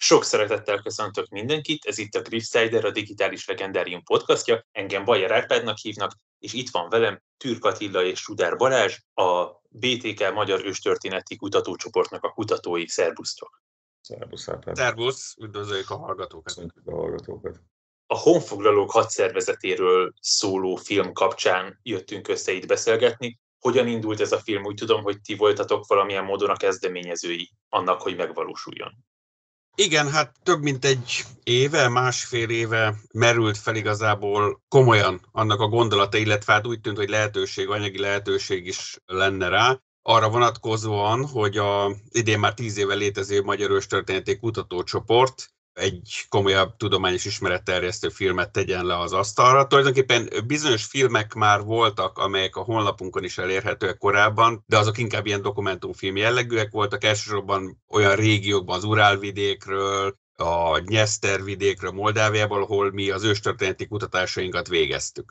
Sok szeretettel köszöntök mindenkit, ez itt a Griffsider, a Digitális Legendárium podcastja, engem Bajer Árpádnak hívnak, és itt van velem Türk Attila és Sudár Balázs, a BTK Magyar Őstörténeti Kutatócsoportnak a kutatói. Szerbusztok! Szerbusz, Árpád! Szerbusz, üdvözöljük a hallgatókat! Köszöntjük a hallgatókat! A honfoglalók hadszervezetéről szóló film kapcsán jöttünk össze itt beszélgetni. Hogyan indult ez a film? Úgy tudom, hogy ti voltatok valamilyen módon a kezdeményezői annak, hogy megvalósuljon. Igen, hát több mint egy éve, másfél éve merült fel igazából komolyan annak a gondolata, illetve hát úgy tűnt, hogy anyagi lehetőség is lenne rá, arra vonatkozóan, hogy a idén már 10 éve létező Magyar Őstörténeti Kutatócsoport egy komolyabb tudományos ismeretterjesztő filmet tegyen le az asztalra. Tulajdonképpen bizonyos filmek már voltak, amelyek a honlapunkon is elérhetőek korábban, de azok inkább ilyen dokumentumfilm jellegűek voltak, elsősorban olyan régiókban, az Urálvidékről, a Dnyesztervidékről, Moldáviából, ahol mi az őstörténeti kutatásainkat végeztük.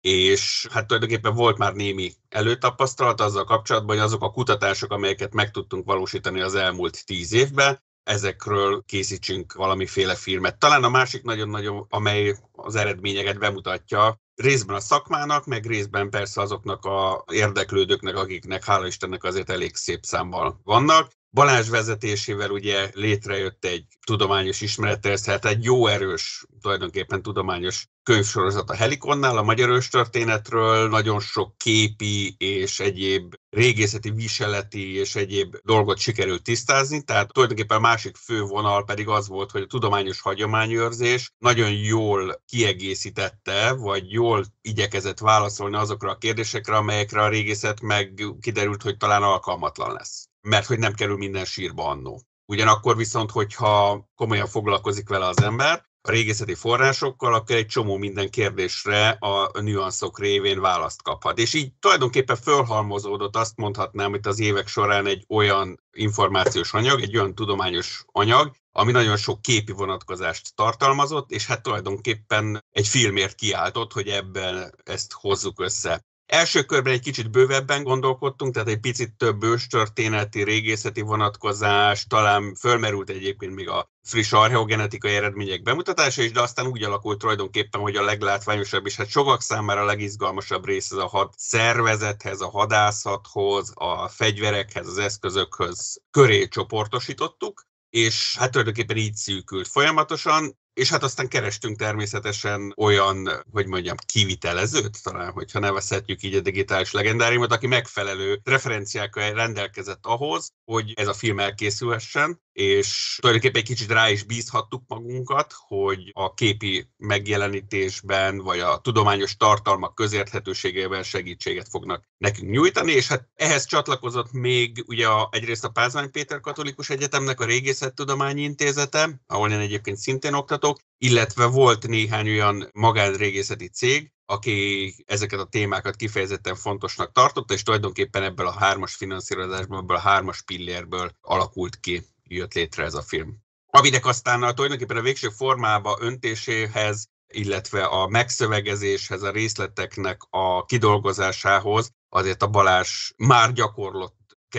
És hát tulajdonképpen volt már némi előtapasztalat azzal kapcsolatban, hogy azok a kutatások, amelyeket meg tudtunk valósítani az elmúlt 10 évben, ezekről készítsünk valamiféle filmet. Talán a másik nagyon-nagyon, amely az eredményeket bemutatja, részben a szakmának, meg részben persze azoknak a érdeklődőknek, akiknek hála Istennek azért elég szép számmal vannak. Balázs vezetésével ugye létrejött egy tudományos ismeretterjesztő, egy jó erős, tulajdonképpen tudományos könyvsorozat a Helikonnál, a magyar őstörténetről, nagyon sok képi és egyéb régészeti, viseleti és egyéb dolgot sikerült tisztázni, tehát tulajdonképpen a másik fő vonal pedig az volt, hogy a tudományos hagyományőrzés nagyon jól kiegészítette, vagy jól igyekezett válaszolni azokra a kérdésekre, amelyekre a régészet meg kiderült, hogy talán alkalmatlan lesz, mert hogy nem kerül minden sírba annó. Ugyanakkor viszont, hogyha komolyan foglalkozik vele az ember, a régészeti forrásokkal, akkor egy csomó minden kérdésre a nüanszok révén választ kaphat. És így tulajdonképpen fölhalmozódott, azt mondhatnám, hogy az évek során egy olyan információs anyag, egy olyan tudományos anyag, ami nagyon sok képi vonatkozást tartalmazott, és hát tulajdonképpen egy filmért kiáltott, hogy ebben ezt hozzuk össze. Első körben egy kicsit bővebben gondolkodtunk, tehát egy picit több őstörténeti, régészeti vonatkozás, talán fölmerült egyébként még a friss archeogenetikai eredmények bemutatása is, de aztán úgy alakult tulajdonképpen, hogy a leglátványosabb és hát sokak számára a legizgalmasabb rész ez a hadszervezethez, a hadászathoz, a fegyverekhez, az eszközökhöz köré csoportosítottuk, és hát tulajdonképpen így szűkült folyamatosan. És hát aztán kerestünk természetesen olyan, hogy mondjam, kivitelezőt, talán, hogyha nevezhetjük így a digitális legendáriumot, aki megfelelő referenciákkal rendelkezett ahhoz, hogy ez a film elkészülhessen, és tulajdonképpen egy kicsit rá is bízhattuk magunkat, hogy a képi megjelenítésben, vagy a tudományos tartalmak közérthetőségében segítséget fognak nekünk nyújtani, és hát ehhez csatlakozott még ugye egyrészt a Pázmány Péter Katolikus Egyetemnek a Régészettudományi Intézete, ahol én egyébként szintén oktatok, illetve volt néhány olyan magánrégészeti cég, aki ezeket a témákat kifejezetten fontosnak tartotta, és tulajdonképpen ebből a 3-as finanszírozásból, ebből a 3-as pillérből alakult ki, jött létre ez a film. Aminek aztán tulajdonképpen a végső formába öntéséhez, illetve a megszövegezéshez, a részleteknek a kidolgozásához azért a Balázs már gyakorlott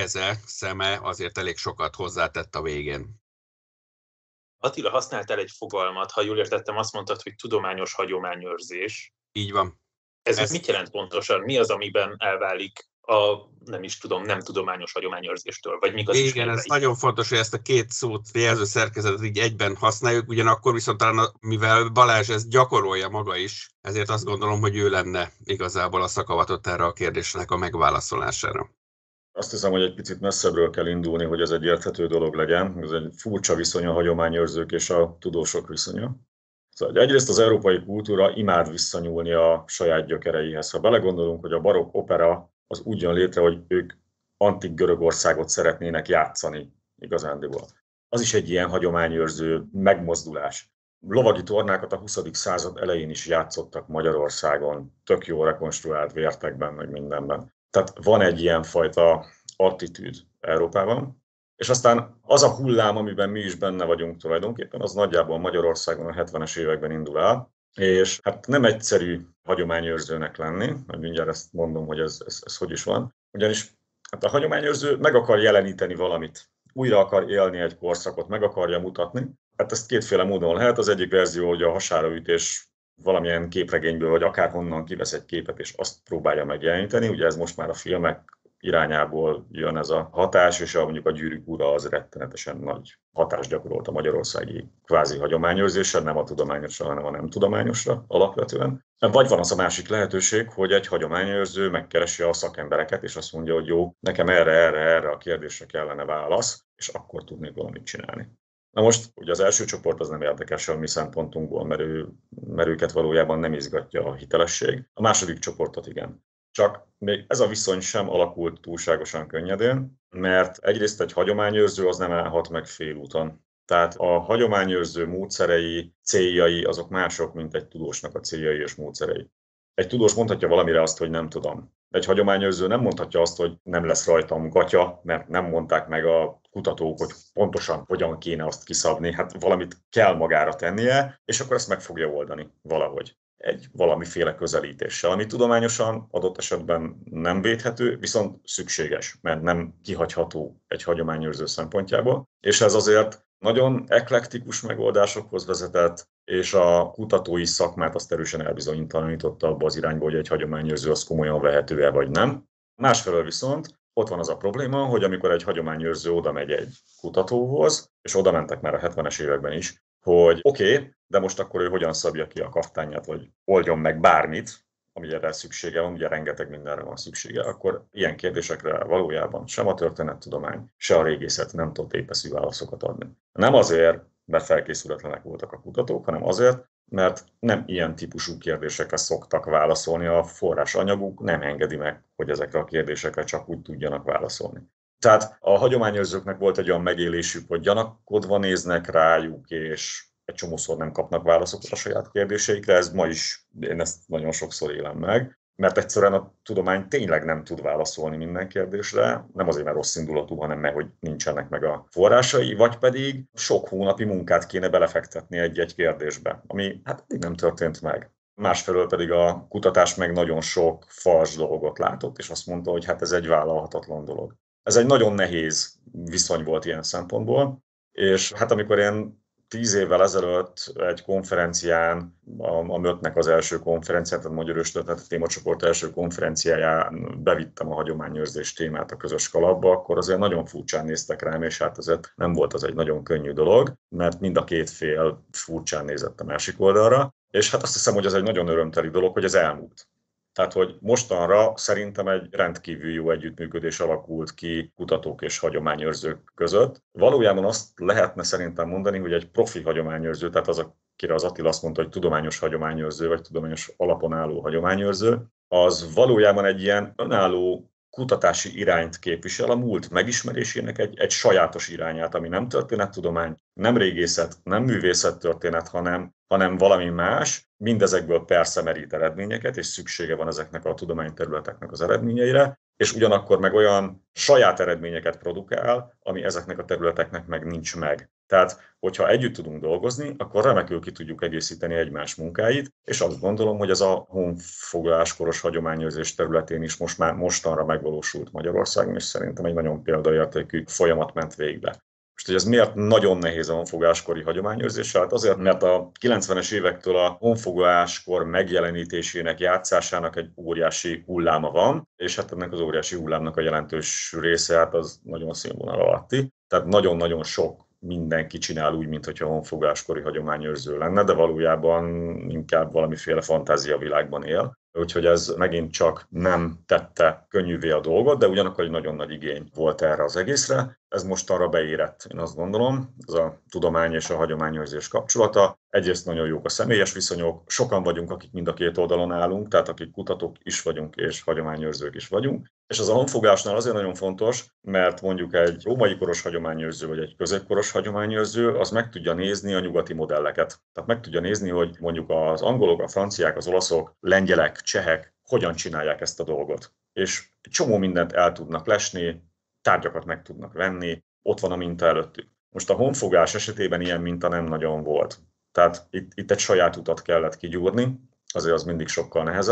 szeme azért elég sokat hozzátett a végén. Attila, használtál egy fogalmat, ha jól értettem, azt mondtad, hogy tudományos hagyományőrzés. Így van. Ez mit jelent pontosan? Mi az, amiben elválik a, nem tudományos hagyományőrzéstől? Vagy mik az igen, ez nagyon fontos, hogy ezt a két szót, jelző szerkezetet így egyben használjuk, ugyanakkor viszont talán, mivel Balázs ezt gyakorolja maga is, ezért azt gondolom, hogy ő lenne igazából a szakavatott erre a kérdésnek a megválaszolására. Azt hiszem, hogy egy picit messzebbről kell indulni, hogy ez egy érthető dolog legyen. Ez egy furcsa viszony a hagyományőrzők és a tudósok viszonya. Szóval egyrészt az európai kultúra imád visszanyúlni a saját gyökereihez. Ha belegondolunk, hogy a barokk opera az úgy jön létre, hogy ők antik Görögországot szeretnének játszani igazándiból. Az is egy ilyen hagyományőrző megmozdulás. Lovagi tornákat a 20. század elején is játszottak Magyarországon, tök jó rekonstruált vértekben, meg mindenben. Tehát van egy ilyen fajta attitűd Európában, és aztán az a hullám, amiben mi is benne vagyunk tulajdonképpen, az nagyjából Magyarországon a 70-es években indul el, és hát nem egyszerű hagyományőrzőnek lenni, mert mindjárt ezt mondom, hogy ez hogy is van, ugyanis hát a hagyományőrző meg akar jeleníteni valamit, újra akar élni egy korszakot, meg akarja mutatni, Hát ezt kétféle módon lehet. Az egyik verzió, hogy a hasára üt, és valamilyen képregényből, vagy akárhonnan kivesz egy képet, és azt próbálja megjeleníteni. Ugye ez most már a filmek irányából jön ez a hatás, és mondjuk a Gyűrűk ura az rettenetesen nagy hatást gyakorolt a magyarországi kvázi hagyományőrzésre, nem a tudományosra, hanem a nem tudományosra alapvetően. Vagy van az a másik lehetőség, hogy egy hagyományőrző megkeresi a szakembereket, és azt mondja, hogy jó, nekem erre a kérdésre kellene válasz, és akkor tudnék valamit csinálni. Na most, ugye az első csoport az nem érdekes a mi szempontunkból, mert őket valójában nem izgatja a hitelesség. A második csoportot igen. Csak még ez a viszony sem alakult túlságosan könnyedén, mert egyrészt egy hagyományőrző az nem állhat meg félúton. Tehát a hagyományőrző módszerei, céljai azok mások, mint egy tudósnak a céljai és módszerei. Egy tudós mondhatja valamire azt, hogy nem tudom. Egy hagyományőrző nem mondhatja azt, hogy nem lesz rajtam gatya, mert nem mondták meg a kutatók, hogy pontosan hogyan kéne azt kiszabni. Hát valamit kell magára tennie, és akkor ezt meg fogja oldani valahogy. Egy valamiféle közelítéssel, ami tudományosan adott esetben nem védhető, viszont szükséges, mert nem kihagyható egy hagyományőrző szempontjából. És ez azért nagyon eklektikus megoldásokhoz vezetett, és a kutatói szakmát azt erősen elbizonytalanította abba az irányba, hogy egy hagyományőrző az komolyan vehető-e vagy nem. Másfelől viszont ott van az a probléma, hogy amikor egy hagyományőrző oda megy egy kutatóhoz, és oda mentek már a 70-es években is, hogy oké, de most akkor ő hogyan szabja ki a kaftányát, vagy oldjon meg bármit, ami erre szüksége van, ugye rengeteg mindenre van szüksége, akkor ilyen kérdésekre valójában sem a történettudomány, se a régészet nem tudott épeszű válaszokat adni. Nem azért, mert felkészületlenek voltak a kutatók, hanem azért, mert nem ilyen típusú kérdésekre szoktak válaszolni, a forrásanyaguk nem engedi meg, hogy ezekre a kérdésekre csak úgy tudjanak válaszolni. Tehát a hagyományőrzőknek volt egy olyan megélésük, hogy gyanakodva néznek rájuk, és egy csomószor nem kapnak válaszokat a saját kérdéseikre, ez ma is, én ezt nagyon sokszor élem meg, mert egyszerűen a tudomány tényleg nem tud válaszolni minden kérdésre, nem azért, mert rossz indulatú, hanem mert hogy nincsenek meg a forrásai, vagy pedig sok hónapi munkát kéne belefektetni egy-egy kérdésbe, ami hát nem történt meg. Másfelől pedig a kutatás meg nagyon sok fals dolgot látott, és azt mondta, hogy hát ez egy vállalhatatlan dolog. Ez egy nagyon nehéz viszony volt ilyen szempontból, és hát amikor én 10 évvel ezelőtt egy konferencián, a MÖT-nek az első konferenciát, a Magyar Őstörténet témacsoport első konferenciáján bevittem a hagyományőrzés témát a közös kalapba, akkor azért nagyon furcsán néztek rám, és hát azért nem volt az egy nagyon könnyű dolog, mert mind a két fél furcsán nézett a másik oldalra, és hát azt hiszem, hogy ez egy nagyon örömteli dolog, hogy ez elmúlt. Tehát, hogy mostanra szerintem egy rendkívül jó együttműködés alakult ki kutatók és hagyományőrzők között. Valójában azt lehetne szerintem mondani, hogy egy profi hagyományőrző, tehát az, akire az Attila azt mondta, hogy tudományos hagyományőrző, vagy tudományos alapon álló hagyományőrző, az valójában egy ilyen önálló kutatási irányt képvisel, a múlt megismerésének egy sajátos irányát, ami nem történettudomány, nem régészet, nem művészettörténet, hanem valami más. Mindezekből persze merít eredményeket, és szüksége van ezeknek a tudományterületeknek az eredményeire, és ugyanakkor meg olyan saját eredményeket produkál, ami ezeknek a területeknek meg nincs meg. Tehát, hogyha együtt tudunk dolgozni, akkor remekül ki tudjuk egészíteni egymás munkáit, és azt gondolom, hogy ez a honfoglaláskoros hagyományőrzés területén is most már mostanra megvalósult Magyarországon, és szerintem egy nagyon példaértékű folyamat ment végbe. Most, hogy ez miért nagyon nehéz a honfoglaláskori hagyományőrzés? Hát azért, mert a 90-es évektől a honfoglaláskor megjelenítésének, játszásának egy óriási hulláma van, és hát ennek az óriási hullámnak a jelentős része hát az nagyon színvonal alatti. Tehát nagyon-nagyon sok mindenki csinál úgy, mintha honfoglaláskori hagyományőrző lenne, de valójában inkább valamiféle fantáziavilágban él. Úgyhogy ez megint csak nem tette könnyűvé a dolgot, de ugyanakkor egy nagyon nagy igény volt erre az egészre. Ez mostanra beérett, én azt gondolom, ez a tudomány és a hagyományőrzés kapcsolata. Egyrészt nagyon jók a személyes viszonyok, sokan vagyunk, akik mind a két oldalon állunk, tehát akik kutatók is vagyunk és hagyományőrzők is vagyunk. És az a honfoglásnál azért nagyon fontos, mert mondjuk egy római koros hagyományőrző vagy egy középkoros hagyományőrző az meg tudja nézni a nyugati modelleket. Tehát meg tudja nézni, hogy mondjuk az angolok, a franciák, az olaszok, lengyelek, csehek hogyan csinálják ezt a dolgot. És egy csomó mindent el tudnak lesni, tárgyakat meg tudnak venni, ott van a minta előttük. Most a honfoglás esetében ilyen minta nem nagyon volt. Tehát itt egy saját utat kellett kigyúrni, azért az mindig sokkal nehezebb.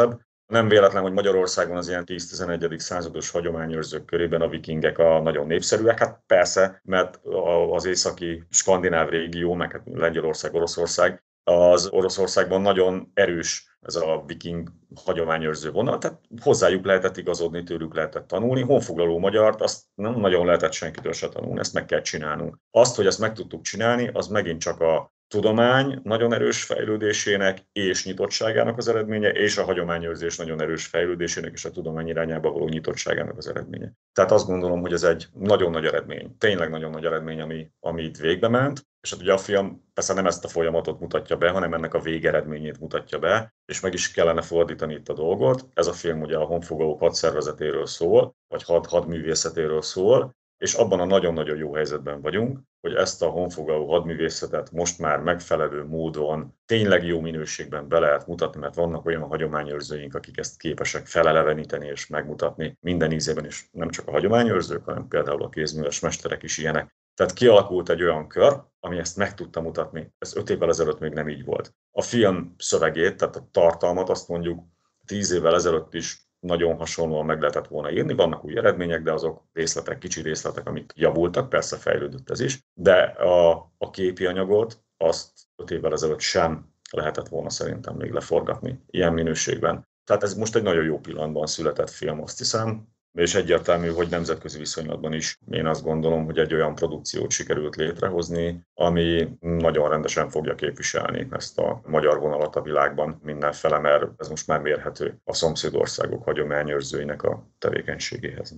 Nem véletlen, hogy Magyarországon az ilyen 10-11. Százados hagyományőrzők körében a vikingek a nagyon népszerűek. Hát persze, mert az északi skandináv régió, meg hát Lengyelország, Oroszország, az Oroszországban nagyon erős ez a viking hagyományőrző vonal, tehát hozzájuk lehetett igazodni, tőlük lehetett tanulni. Honfoglaló magyart azt nem nagyon lehetett senkitől se tanulni, ezt meg kell csinálnunk. Azt, hogy ezt meg tudtuk csinálni, az megint csak a tudomány nagyon erős fejlődésének és nyitottságának az eredménye, és a hagyományőrzés nagyon erős fejlődésének és a tudomány irányába való nyitottságának az eredménye. Tehát azt gondolom, hogy ez egy nagyon nagy eredmény, tényleg nagyon nagy eredmény, ami itt végbe ment, és hát ugye a film persze nem ezt a folyamatot mutatja be, hanem ennek a végeredményét mutatja be, és meg is kellene fordítani itt a dolgot. Ez a film ugye a honfoglalók hadszervezetéről szól, vagy hadművészetéről szól, és abban a nagyon-nagyon jó helyzetben vagyunk, hogy ezt a honfoglaló hadművészetet most már megfelelő módon, tényleg jó minőségben be lehet mutatni, mert vannak olyan hagyományőrzőink, akik ezt képesek feleleveníteni és megmutatni minden ízében is, nem csak a hagyományőrzők, hanem például a kézműves mesterek is ilyenek. Tehát kialakult egy olyan kör, ami ezt meg tudta mutatni. Ez 5 évvel ezelőtt még nem így volt. A film szövegét, tehát a tartalmat azt mondjuk 10 évvel ezelőtt is nagyon hasonlóan meg lehetett volna írni. Vannak új eredmények, de azok részletek, kicsi részletek, amik javultak, persze fejlődött ez is, de a képi anyagot azt 5 évvel ezelőtt sem lehetett volna szerintem még leforgatni ilyen minőségben. Tehát ez most egy nagyon jó pillanatban született film, azt hiszem, és egyértelmű, hogy nemzetközi viszonylatban is én azt gondolom, hogy egy olyan produkciót sikerült létrehozni, ami nagyon rendesen fogja képviselni ezt a magyar vonalat a világban mindenfele, mert ez most már mérhető a szomszédországok hagyományőrzőinek a tevékenységéhez.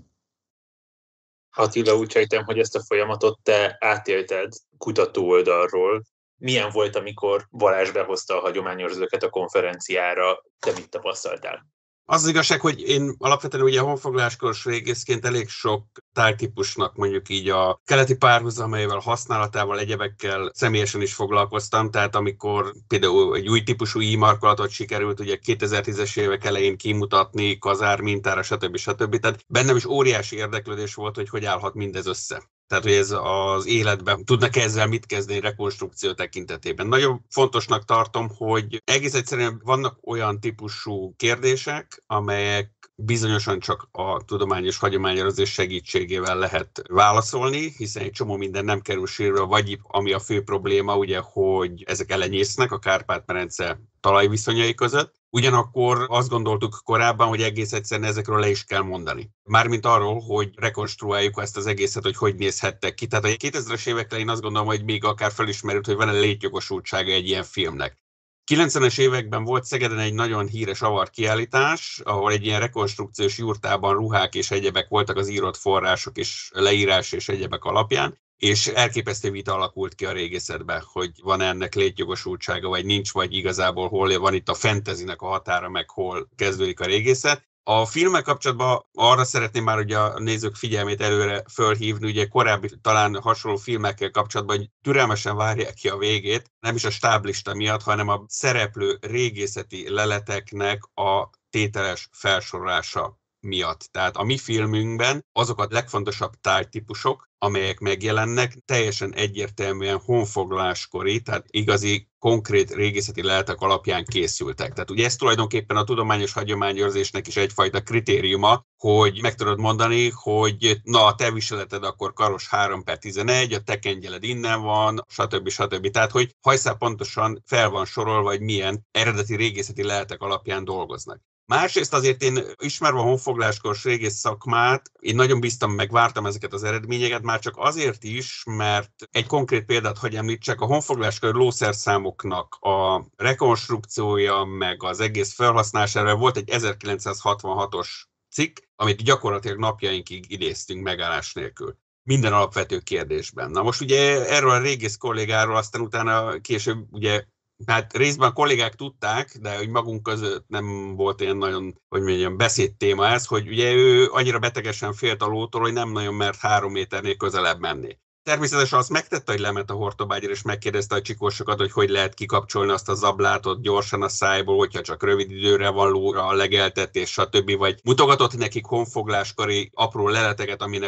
Attila, úgy sejtem, hogy ezt a folyamatot te átélted kutató oldalról. Milyen volt, amikor Balázs behozta a hagyományőrzőket a konferenciára? Te mit tapasztaltál? Az igazság, hogy én alapvetően ugye honfoglaláskos régészként elég sok tárgytípusnak mondjuk így a keleti párhuzamaival, használatával, egyebekkel személyesen is foglalkoztam, tehát amikor például egy új típusú i-markolatot sikerült ugye 2010-es évek elején kimutatni, kazár mintára, stb. Tehát bennem is óriási érdeklődés volt, hogy állhat mindez össze. Tehát, hogy ez az életben tudnak ezzel mit kezdeni rekonstrukció tekintetében. Nagyon fontosnak tartom, hogy egész egyszerűen vannak olyan típusú kérdések, amelyek bizonyosan csak a tudományos hagyományőrzés segítségével lehet válaszolni, hiszen egy csomó minden nem kerül sírva, vagy ami a fő probléma, ugye, hogy ezek elenyésznek a Kárpát-medence talajviszonyai között. Ugyanakkor azt gondoltuk korábban, hogy egész egyszerűen ezekről le is kell mondani. Mármint arról, hogy rekonstruáljuk ezt az egészet, hogy nézhettek ki. Tehát a 2000-es évekre én azt gondolom, hogy még akár felismerült, hogy van-e létjogosultsága egy ilyen filmnek. 90-es években volt Szegeden egy nagyon híres avar kiállítás, ahol egy ilyen rekonstrukciós jurtában ruhák és egyebek voltak az írott források és leírás és egyebek alapján, és elképesztő vita alakult ki a régészetben, hogy van ennek létjogosultsága, vagy nincs, vagy igazából hol van itt a fantasynek a határa, meg hol kezdődik a régészet. A filmmel kapcsolatban arra szeretném már ugye a nézők figyelmét előre fölhívni, ugye korábbi talán hasonló filmekkel kapcsolatban, hogy türelmesen várják ki a végét, nem is a stáblista miatt, hanem a szereplő régészeti leleteknek a tételes felsorolása miatt. Tehát a mi filmünkben azok a legfontosabb tárgytípusok, amelyek megjelennek, teljesen egyértelműen honfoglaláskori, tehát igazi, konkrét régészeti leletek alapján készültek. Tehát ugye ez tulajdonképpen a tudományos hagyományőrzésnek is egyfajta kritériuma, hogy meg tudod mondani, hogy na, a te viseleted akkor Karos 3/11, a te kengyeled innen van, stb. Tehát, hogy hajszál pontosan fel van sorolva, hogy milyen eredeti régészeti leletek alapján dolgoznak. Másrészt azért én ismerve a honfoglaláskos régész szakmát, én nagyon bíztam, meg vártam ezeket az eredményeket, már csak azért is, mert egy konkrét példát, hogy említsek, a honfoglaláskor lószerszámoknak a rekonstrukciója, meg az egész felhasználására volt egy 1966-os cikk, amit gyakorlatilag napjainkig idéztünk megállás nélkül. Minden alapvető kérdésben. Na most ugye erről a régész kollégáról aztán utána később ugye hát részben a kollégák tudták, de hogy magunk között nem volt ilyen nagyon, hogy mondjam, beszédtéma ez, hogy ugye ő annyira betegesen félt a lótól, hogy nem nagyon mert 3 méternél közelebb menni. Természetesen azt megtette, hogy lement a hortobágyra, és megkérdezte a csikósokat, hogy lehet kikapcsolni azt a zablátot gyorsan a szájból, hogyha csak rövid időre van lóra a legeltetés, stb. Vagy mutogatott nekik honfogláskori apró leleteket, aminek a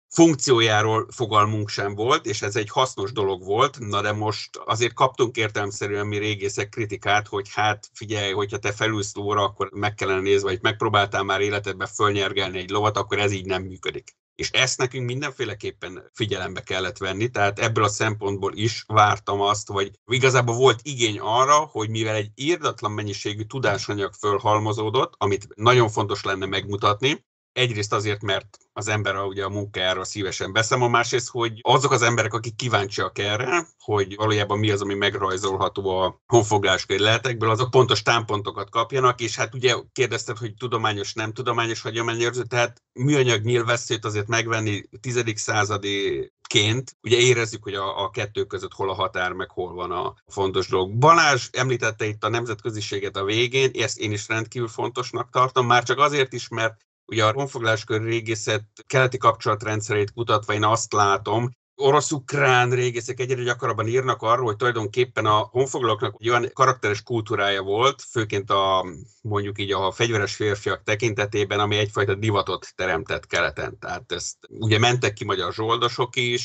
funkciójáról fogalmunk sem volt, és ez egy hasznos dolog volt, na de most azért kaptunk értelemszerűen mi régészek kritikát, hogy hát figyelj, hogyha te felülsz lóra, akkor meg kellene nézni, vagy megpróbáltál már életedben fölnyergelni egy lovat, akkor ez így nem működik. És ezt nekünk mindenféleképpen figyelembe kellett venni, tehát ebből a szempontból is vártam azt, vagy igazából volt igény arra, hogy mivel egy irdatlan mennyiségű tudásanyag fölhalmozódott, amit nagyon fontos lenne megmutatni, egyrészt azért, mert az ember ugye a munkájáról szívesen beszámol, másrészt, hogy azok az emberek, akik kíváncsiak erre, hogy valójában mi az, ami megrajzolható a honfoglalásköri leletekből, azok pontos támpontokat kapjanak, és hát ugye kérdezted, hogy tudományos, nem tudományos hagyományőrző, tehát műanyag nyílvesszőt azért megvenni 10. századiként, ugye érezzük, hogy a kettő között hol a határ, meg hol van a fontos dolog. Balázs említette itt a nemzetköziséget a végén, ezt én is rendkívül fontosnak tartom, már csak azért is, mert ugye a honfoglalásköri régészet keleti kapcsolatrendszerét kutatva én azt látom, orosz-ukrán régészek egyre gyakrabban írnak arról, hogy tulajdonképpen a honfoglalóknak egy olyan karakteres kultúrája volt, főként mondjuk így a fegyveres férfiak tekintetében, ami egyfajta divatot teremtett keleten. Tehát ezt ugye mentek ki magyar zsoldosok is,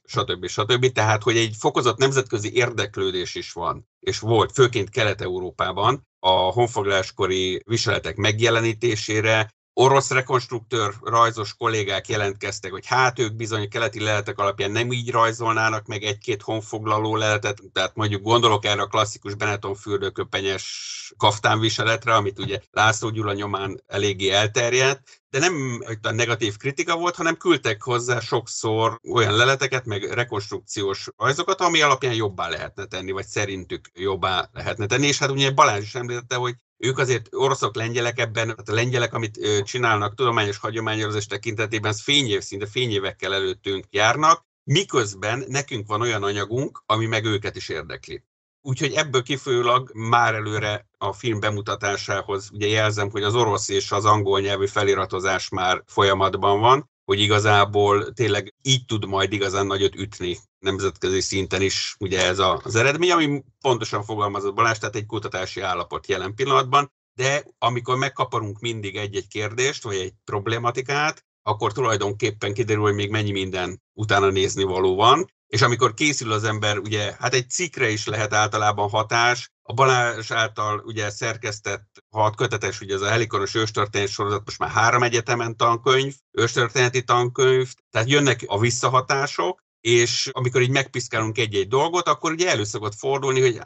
stb. Tehát, hogy egy fokozott nemzetközi érdeklődés is van, és volt, főként Kelet-Európában a honfoglaláskori viseletek megjelenítésére. Orosz rekonstruktőr rajzos kollégák jelentkeztek, hogy hát ők bizony keleti leletek alapján nem így rajzolnának meg egy-két honfoglaló leletet, tehát mondjuk gondolok erre a klasszikus Benetton fürdőköpenyes kaftánviseletre, amit ugye László Gyula nyomán eléggé elterjedt, de nem a negatív kritika volt, hanem küldtek hozzá sokszor olyan leleteket, meg rekonstrukciós rajzokat, ami alapján jobbá lehetne tenni, vagy szerintük jobbá lehetne tenni, és hát ugye Balázs is említette, hogy ők azért oroszok, lengyelek ebben, tehát a lengyelek, amit csinálnak tudományos hagyományozás tekintetében, szinte fényévekkel előttünk járnak, miközben nekünk van olyan anyagunk, ami meg őket is érdekli. Úgyhogy ebből kifolyólag már előre a film bemutatásához ugye jelzem, hogy az orosz és az angol nyelvű feliratozás már folyamatban van, hogy igazából tényleg így tud majd igazán nagyot ütni nemzetközi szinten is ugye ez az eredmény, ami pontosan fogalmazott Balázs, tehát egy kutatási állapot jelen pillanatban, de amikor megkaparunk mindig egy-egy kérdést, vagy egy problématikát, akkor tulajdonképpen kiderül, hogy még mennyi minden utána nézni való van, és amikor készül az ember, ugye, hát egy cikkre is lehet általában hatás, a Balázs által ugye szerkesztett 6 kötetes, ugye ez a Helikonos őstörténet sorozat, most már 3 egyetemen tankönyv, őstörténeti tankönyv, tehát jönnek a visszahatások, és amikor így megpiszkálunk egy-egy dolgot, akkor ugye elő szokott fordulni, hogy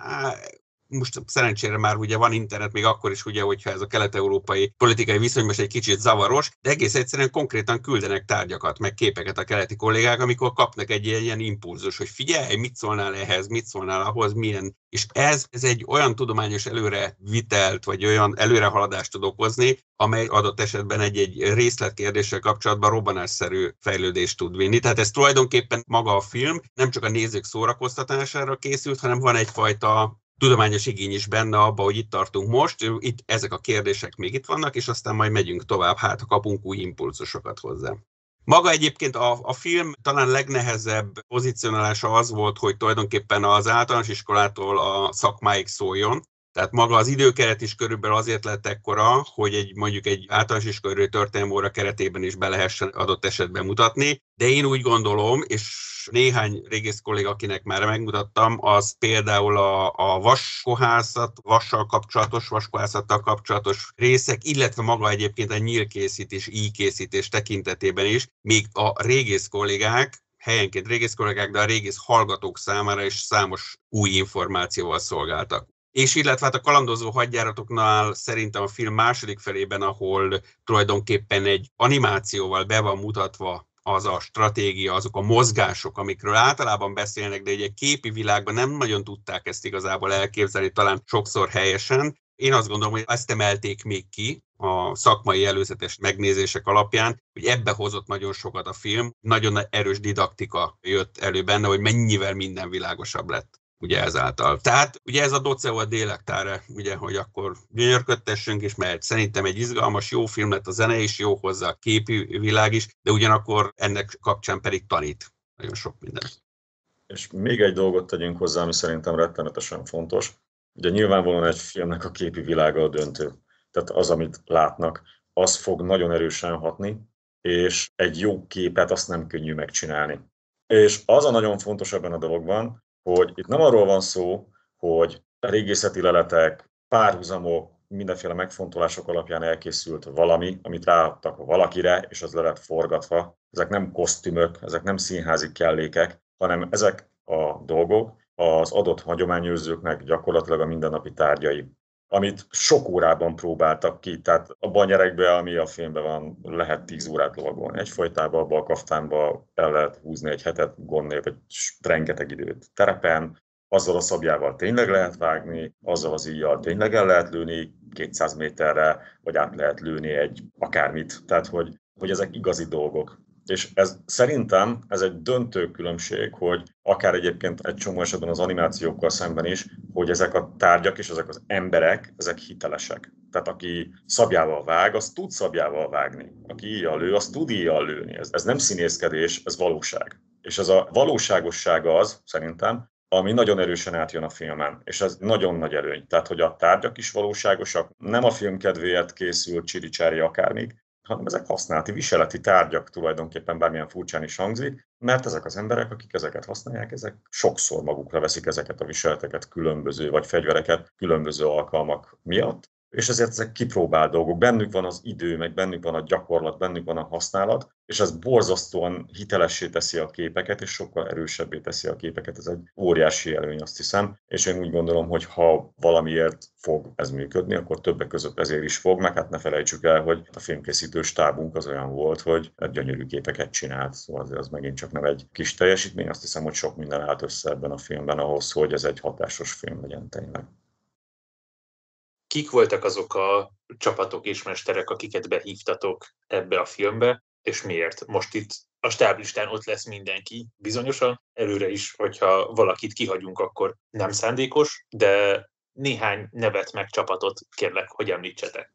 most szerencsére már ugye van internet, még akkor is ugye, hogyha ez a kelet-európai politikai viszony most egy kicsit zavaros, de egész egyszerűen konkrétan küldenek tárgyakat, meg képeket a keleti kollégák, amikor kapnak egy ilyen impulzus, hogy figyelj, mit szólnál ehhez, mit szólnál ahhoz, milyen. És ez egy olyan tudományos előrevitelt, vagy olyan előrehaladást tud okozni, amely adott esetben egy részletkérdéssel kapcsolatban robbanásszerű fejlődést tud vinni. Tehát ez tulajdonképpen maga a film nem csak a nézők szórakoztatására készült, hanem van egyfajta tudományos igény is benne abba, hogy itt tartunk most, itt ezek a kérdések még itt vannak, és aztán majd megyünk tovább, hát ha kapunk új impulzusokat hozzá. Maga egyébként a film talán legnehezebb pozicionálása az volt, hogy tulajdonképpen az általános iskolától a szakmáig szóljon. Tehát maga az időkeret is körülbelül azért lett ekkora, hogy mondjuk egy általános iskolai történelmi óra keretében is be lehessen adott esetben mutatni. De én úgy gondolom, és néhány régész kolléga, akinek már megmutattam, az például a vaskohászat, vaskohászattal kapcsolatos részek, illetve maga egyébként a nyílkészítés, íjkészítés tekintetében is, még a régész kollégák, helyenként régész kollégák, de a régész hallgatók számára is számos új információval szolgáltak. És illetve hát a kalandozó hadjáratoknál szerintem a film második felében, ahol tulajdonképpen egy animációval be van mutatva az a stratégia, azok a mozgások, amikről általában beszélnek, de egy képi világban nem nagyon tudták ezt igazából elképzelni, talán sokszor helyesen. Én azt gondolom, hogy ezt emelték még ki a szakmai előzetes megnézések alapján, hogy ebbe hozott nagyon sokat a film, nagyon erős didaktika jött elő benne, hogy mennyivel minden világosabb lett. Ugye ezáltal. Tehát ugye ez a Doceo a délektára, ugye, hogy akkor gyönyörködtessünk is, mert szerintem egy izgalmas, jó film lett, a zene is jó hozzá, a képi világ is, de ugyanakkor ennek kapcsán pedig tanít nagyon sok mindent. És még egy dolgot tegyünk hozzá, ami szerintem rettenetesen fontos. Ugye nyilvánvalóan egy filmnek a képi világa a döntő. Tehát az, amit látnak, az fog nagyon erősen hatni, és egy jó képet azt nem könnyű megcsinálni. És az a nagyon fontos ebben a dologban, hogy itt nem arról van szó, hogy régészeti leletek, párhuzamok, mindenféle megfontolások alapján elkészült valami, amit ráadtak valakire, és az le lett forgatva. Ezek nem kosztümök, ezek nem színházi kellékek, hanem ezek a dolgok az adott hagyományőrzőknek gyakorlatilag a mindennapi tárgyai, amit sok órában próbáltak ki. Tehát abban a nyerekben, ami a filmben van, lehet 10 órát lovagolni. Egyfolytában abban a kaftánban el lehet húzni egy hetet gond nélkül, vagy rengeteg időt terepen, azzal a szabjával tényleg lehet vágni, azzal az íjjal tényleg el lehet lőni 200 méterre, vagy át lehet lőni egy akármit. Tehát, hogy ezek igazi dolgok. És szerintem ez egy döntő különbség, hogy akár egyébként egy csomó esetben az animációkkal szemben is, hogy ezek a tárgyak és ezek az emberek, ezek hitelesek. Tehát aki szabjával vág, az tud szabjával vágni. Aki íjjal lő, az tud íjjal lőni. Ez nem színészkedés, ez valóság. És ez a valóságossága az, szerintem, ami nagyon erősen átjön a filmen, és ez nagyon nagy előny. Tehát, hogy a tárgyak is valóságosak, nem a film kedvéért készült csiricsári akármik, hanem ezek használati, viseleti tárgyak tulajdonképpen, bármilyen furcsán is hangzik, mert ezek az emberek, akik ezeket használják, ezek sokszor magukra veszik ezeket a viseleteket, különböző, vagy fegyvereket különböző alkalmak miatt, és ezért ezek kipróbált dolgok. Bennük van az idő, meg bennük van a gyakorlat, bennük van a használat, és ez borzasztóan hitelessé teszi a képeket, és sokkal erősebbé teszi a képeket. Ez egy óriási előny, azt hiszem, és én úgy gondolom, hogy ha valamiért fog ez működni, akkor többek között ezért is fog, meg hát ne felejtsük el, hogy a filmkészítő stábunk az olyan volt, hogy gyönyörű képeket csinált, szóval az megint csak nem egy kis teljesítmény, azt hiszem, hogy sok minden állt össze ebben a filmben ahhoz, hogy ez egy hatásos film legyen tényleg. Kik voltak azok a csapatok és mesterek, akiket behívtatok ebbe a filmbe, és miért? Most itt a stáblistán ott lesz mindenki, bizonyosan, előre is, hogyha valakit kihagyunk, akkor nem szándékos, de néhány nevet meg csapatot kérlek, hogy említsetek.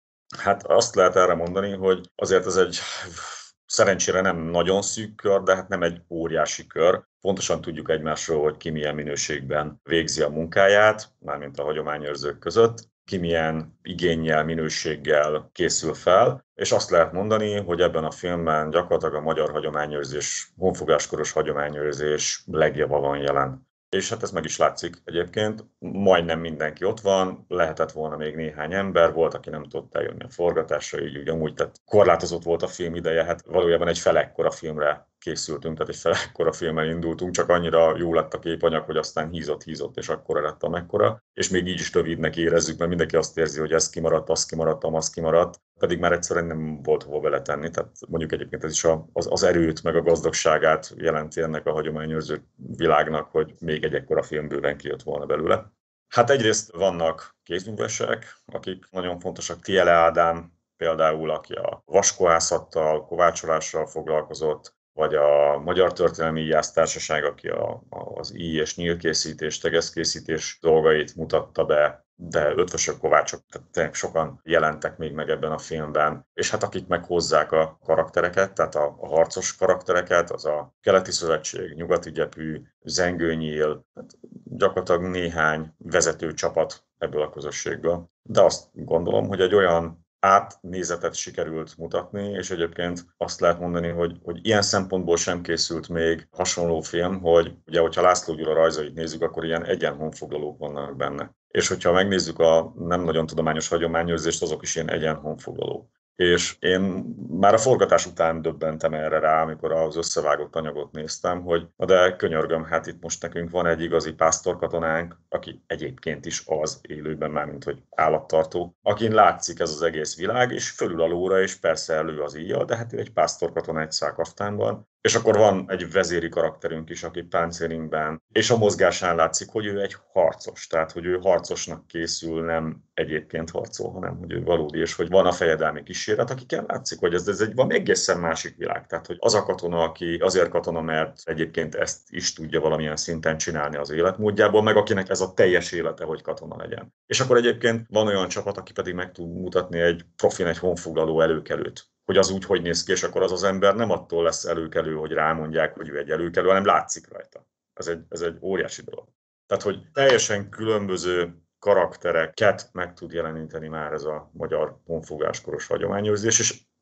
Hát azt lehet erre mondani, hogy azért ez egy szerencsére nem nagyon szűk kör, de hát nem egy óriási kör. Pontosan tudjuk egymásról, hogy ki milyen minőségben végzi a munkáját, mármint a hagyományőrzők között, ki milyen igénnyel, minőséggel készül fel, és azt lehet mondani, hogy ebben a filmben gyakorlatilag a magyar hagyományőrzés, honfogláskoros hagyományőrzés legjava van jelen. És hát ez meg is látszik egyébként, majdnem mindenki ott van, lehetett volna még néhány ember, volt, aki nem tudott eljönni a forgatásra, így ugyanúgy, tehát korlátozott volt a film ideje, hát valójában egy felekkora filmre készültünk, tehát egy felekkora filmmel indultunk, csak annyira jó lett a képanyag, hogy aztán hízott, és akkora lett amekkora, és még így is rövidnek érezzük, mert mindenki azt érzi, hogy ez kimaradt, az kimaradt, az kimaradt, pedig már egyszerűen nem volt hova beletenni, tehát mondjuk egyébként ez is az erőt, meg a gazdagságát jelenti ennek a hagyományőrző világnak, hogy még egy ekkora film bőven kijött volna belőle. Hát egyrészt vannak kézművesek, akik nagyon fontosak, Tiele Ádám például, aki a vaskohászattal, kovácsolással foglalkozott, vagy a Magyar Történelmi Íjásztársaság, aki az íj- és nyílkészítés, tegezkészítés dolgait mutatta be, de ötvösök, kovácsok, tehát sokan jelentek még meg ebben a filmben, és hát akik meghozzák a karaktereket, tehát a harcos karaktereket, az a Keleti Szövetség, Nyugati Gyepű, Zengőnyíl, hát gyakorlatilag néhány vezető csapat ebből a közösségből. De azt gondolom, hogy egy olyan átnézetet sikerült mutatni, és egyébként azt lehet mondani, hogy ilyen szempontból sem készült még hasonló film, hogy ugye, hogyha László Gyula rajzait nézzük, akkor ilyen egyenhonfoglalók vannak benne. És hogyha megnézzük a nem nagyon tudományos hagyományőrzést, azok is ilyen egyenhonfoglalók. És én már a forgatás után döbbentem erre rá, amikor az összevágott anyagot néztem, hogy de könyörgöm, hát itt most nekünk van egy igazi pásztorkatonánk, aki egyébként is az élőben, mármint hogy állattartó, akin látszik ez az egész világ, és fölül alóra, és persze elő az íjjal, de hát ő egy pásztorkatona egy szálkaftánban. És akkor van egy vezéri karakterünk is, aki páncélingben, és a mozgásán látszik, hogy ő egy harcos, tehát hogy ő harcosnak készül, nem egyébként harcol, hanem hogy ő valódi, és hogy van a fejedelmi kíséret, akiken látszik, hogy ez egy van egészen másik világ. Tehát, hogy az a katona, aki azért katona, mert egyébként ezt is tudja valamilyen szinten csinálni az életmódjából, meg akinek ez a teljes élete, hogy katona legyen. És akkor egyébként van olyan csapat, aki pedig meg tud mutatni egy profin, egy honfoglaló előkelőt, hogy az úgy hogy néz ki, és akkor az ember nem attól lesz előkelő, hogy rámondják, hogy ő egy előkelő, hanem látszik rajta. Ez egy óriási dolog. Tehát, hogy teljesen különböző karaktereket meg tud jeleníteni már ez a magyar honfogáskoros hagyományőrzés, és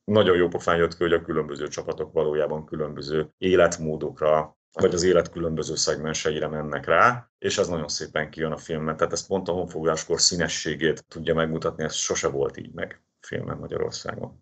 nagyon jó pofán jött ki, hogy a különböző csapatok valójában különböző életmódokra, vagy az élet különböző szegmenseire mennek rá, és ez nagyon szépen kijön a filmben. Tehát ez pont a honfoglaláskor színességét tudja megmutatni, ez sose volt így meg filmen Magyarországon.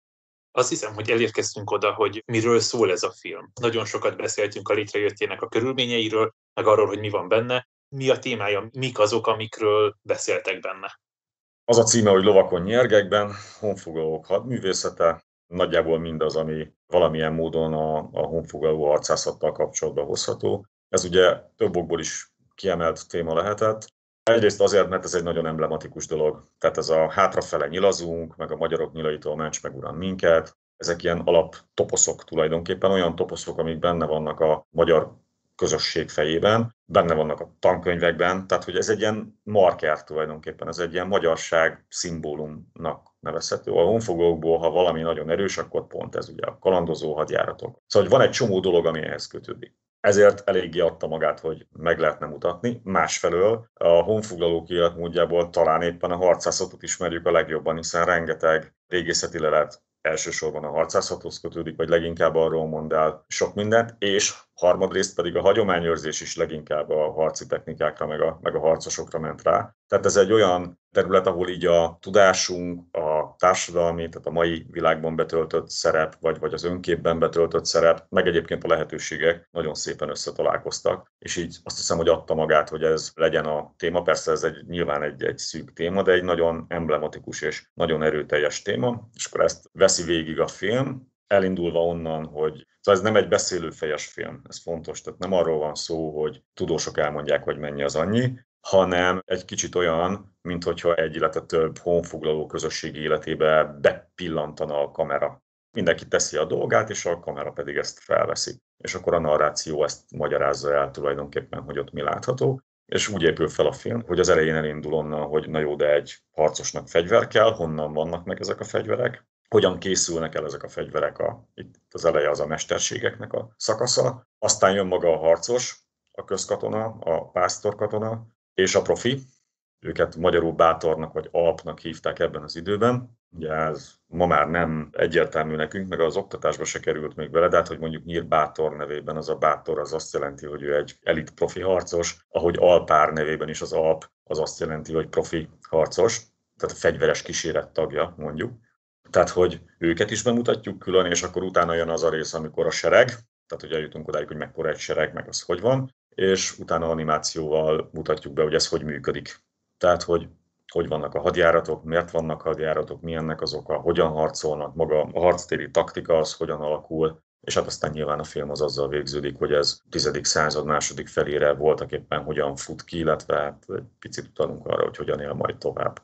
Azt hiszem, hogy elérkeztünk oda, hogy miről szól ez a film. Nagyon sokat beszéltünk a létrejöttének a körülményeiről, meg arról, hogy mi van benne. Mi a témája, mik azok, amikről beszéltek benne? Az a címe, hogy Lovakon nyergekben, honfoglalók hadművészete, nagyjából mindaz, ami valamilyen módon a honfoglaló arcászattal kapcsolatba hozható. Ez ugye több okból is kiemelt téma lehetett. Egyrészt azért, mert ez egy nagyon emblematikus dolog. Tehát ez a hátrafele nyilazunk, meg a magyarok nyilaitól ments meg uram minket. Ezek ilyen alaptoposzok tulajdonképpen, olyan toposzok, amik benne vannak a magyar közösség fejében, benne vannak a tankönyvekben, tehát hogy ez egy ilyen marker tulajdonképpen, ez egy ilyen magyarság szimbólumnak nevezhető. A honfoglalókból, ha valami nagyon erős, akkor pont ez ugye a kalandozó hadjáratok. Szóval hogy van egy csomó dolog, ami ehhez kötődik. Ezért eléggé adta magát, hogy meg lehetne mutatni. Másfelől a honfoglalók életmódjából talán éppen a harcászatot ismerjük a legjobban, hiszen rengeteg régészeti lelet elsősorban a harcászathoz kötődik, vagy leginkább arról mond el sok mindent, és harmadrészt pedig a hagyományőrzés is leginkább a harci technikákra, meg a harcosokra ment rá. Tehát ez egy olyan terület, ahol így a tudásunk, a társadalmi, tehát a mai világban betöltött szerep, vagy az önképben betöltött szerep, meg egyébként a lehetőségek nagyon szépen összetalálkoztak, és így azt hiszem, hogy adta magát, hogy ez legyen a téma. Persze ez nyilván egy szűk téma, de egy nagyon emblematikus és nagyon erőteljes téma, és akkor ezt veszi végig a film, elindulva onnan, hogy szóval ez nem egy beszélőfejes film, ez fontos, tehát nem arról van szó, hogy tudósok elmondják, hogy mennyi az annyi, hanem egy kicsit olyan, minthogyha egy, illetve több honfoglaló közösség életébe bepillantana a kamera. Mindenki teszi a dolgát, és a kamera pedig ezt felveszi. És akkor a narráció ezt magyarázza el tulajdonképpen, hogy ott mi látható. És úgy épül fel a film, hogy az elején elindul onnan, hogy na jó, de egy harcosnak fegyver kell, honnan vannak meg ezek a fegyverek, hogyan készülnek el ezek a fegyverek, itt az eleje az a mesterségeknek a szakasza, aztán jön maga a harcos, a közkatona, a pásztorkatona és a profi, őket magyarul bátornak vagy alpnak hívták ebben az időben. Ugye ez ma már nem egyértelmű nekünk, meg az oktatásba se került még bele, de hát, hogy mondjuk Nyír Bátor nevében az a bátor az azt jelenti, hogy ő egy elit profi harcos, ahogy Alpár nevében is az alp az azt jelenti, hogy profi harcos, tehát a fegyveres kíséret tagja mondjuk. Tehát, hogy őket is bemutatjuk külön, és akkor utána jön az a rész, amikor a sereg, tehát hogy eljutunk odáig, hogy mekkora egy sereg, meg az hogy van, és utána animációval mutatjuk be, hogy ez hogy működik. Tehát, hogy vannak a hadjáratok, miért vannak hadjáratok, milyennek az oka, hogyan harcolnak, maga a harctéri taktika az hogyan alakul, és hát aztán nyilván a film az azzal végződik, hogy ez 10. század második felére voltak éppen hogyan fut ki, illetve hát egy picit utalunk arra, hogy hogyan él majd tovább.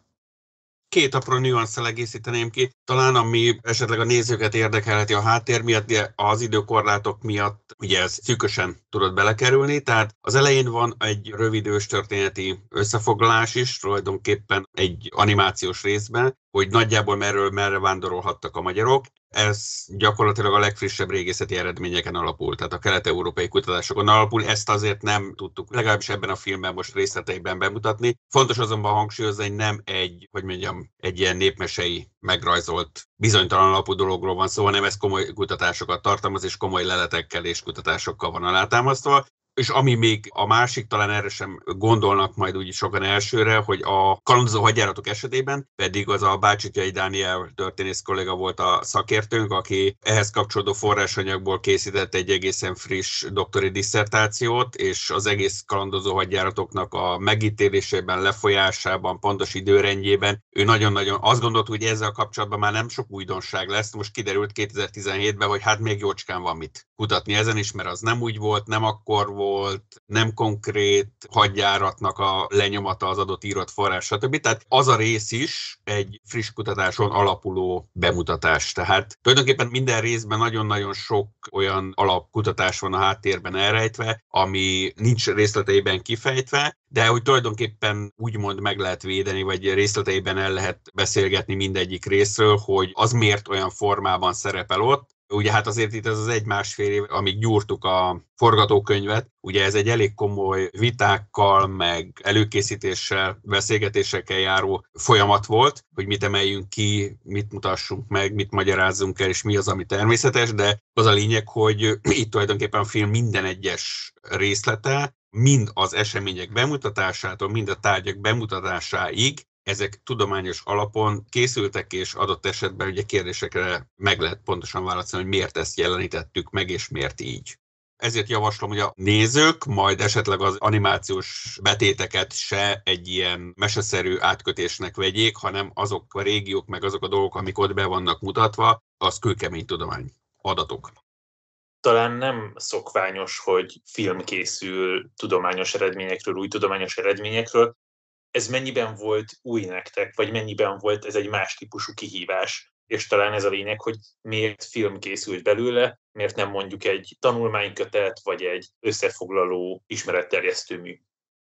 Két apró nüanszal egészíteném ki. Talán ami esetleg a nézőket érdekelheti a háttér miatt, de az időkorlátok miatt ugye ez szűkösen tudott belekerülni. Tehát az elején van egy rövid őstörténeti összefoglalás is, tulajdonképpen egy animációs részben, hogy nagyjából merre vándorolhattak a magyarok. Ez gyakorlatilag a legfrissebb régészeti eredményeken alapul, tehát a kelet-európai kutatásokon alapul. Ezt azért nem tudtuk, legalábbis ebben a filmben most részleteiben bemutatni. Fontos azonban hangsúlyozni, hogy nem egy ilyen népmesei megrajzolt, bizonytalan alapú dologról van szó, hanem ez komoly kutatásokat tartalmaz, és komoly leletekkel és kutatásokkal van alátámasztva. És ami még a másik, talán erre sem gondolnak majd úgy sokan elsőre, hogy a kalandozó hadjáratok esetében pedig az a Bácsityai Dániel történész kolléga volt a szakértőnk, aki ehhez kapcsolódó forrásanyagból készített egy egészen friss doktori disszertációt, és az egész kalandozó hadjáratoknak a megítélésében, lefolyásában, pontos időrendjében ő nagyon-nagyon azt gondolt, hogy ezzel kapcsolatban már nem sok újdonság lesz. Most kiderült 2017-ben, hogy hát még jócskán van mit kutatni ezen is, mert az nem úgy volt, nem akkor volt, nem konkrét hadjáratnak a lenyomata az adott írott forrás, stb. Tehát az a rész is egy friss kutatáson alapuló bemutatás. Tehát tulajdonképpen minden részben nagyon-nagyon sok olyan alapkutatás van a háttérben elrejtve, ami nincs részleteiben kifejtve, de hogy tulajdonképpen úgymond meg lehet védeni, vagy részleteiben el lehet beszélgetni mindegyik részről, hogy az miért olyan formában szerepel ott, Ugye hát azért itt ez az 1-1,5 év, amíg gyúrtuk a forgatókönyvet, ugye ez egy elég komoly vitákkal, meg előkészítéssel, beszélgetésekkel járó folyamat volt, hogy mit emeljünk ki, mit mutassunk meg, mit magyarázzunk el, és mi az, ami természetes, de az a lényeg, hogy itt tulajdonképpen a film minden egyes részlete, mind az események bemutatásától, mind a tárgyak bemutatásáig, ezek tudományos alapon készültek, és adott esetben ugye kérdésekre meg lehet pontosan válaszolni, hogy miért ezt jelenítettük meg, és miért így. Ezért javaslom, hogy a nézők majd esetleg az animációs betéteket se egy ilyen meseszerű átkötésnek vegyék, hanem azok a régiók, meg azok a dolgok, amik ott be vannak mutatva, az kőkemény tudomány, adatok. Talán nem szokványos, hogy film készül tudományos eredményekről, új tudományos eredményekről. Ez mennyiben volt új nektek, vagy mennyiben volt ez egy más típusú kihívás? És talán ez a lényeg, hogy miért film készült belőle, miért nem mondjuk egy tanulmánykötet, vagy egy összefoglaló ismeretterjesztő mű.